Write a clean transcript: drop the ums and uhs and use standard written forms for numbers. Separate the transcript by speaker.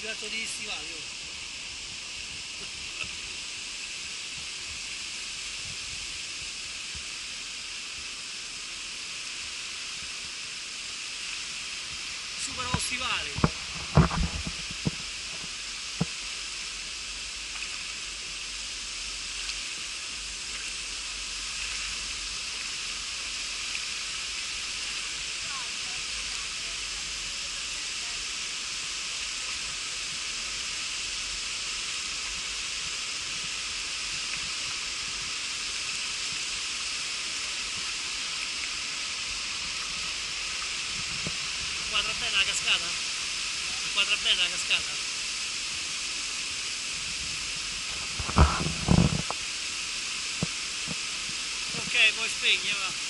Speaker 1: piatto di stivali, oh. Supera lo stivali. Inquadra bene la cascata? Inquadra bene la cascata? Ok, poi spegni, va.